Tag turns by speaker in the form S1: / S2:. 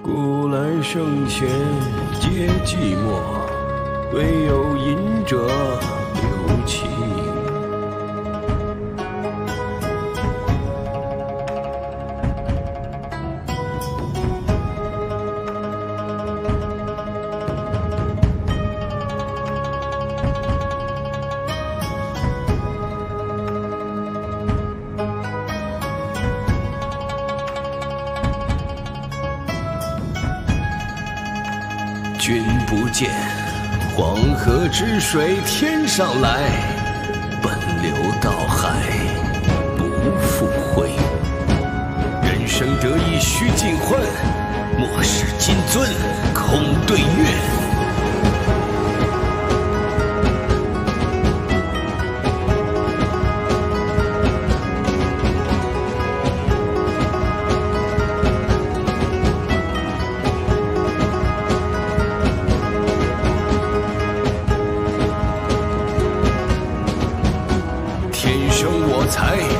S1: 古来圣贤皆寂寞，唯有饮者留其名。君不见，黄河之水天上来，奔流到海不复回。人生得意须尽欢，莫使金樽空对月。天生我材